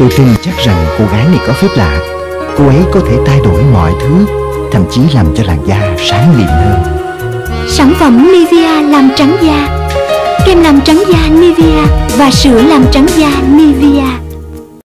Tôi tin chắc rằng cô gái này có phép lạ. Cô ấy có thể thay đổi mọi thứ, thậm chí làm cho làn da sáng lịm hơn. Sản phẩm Nivea làm trắng da, kem làm trắng da Nivea và sữa làm trắng da Nivea.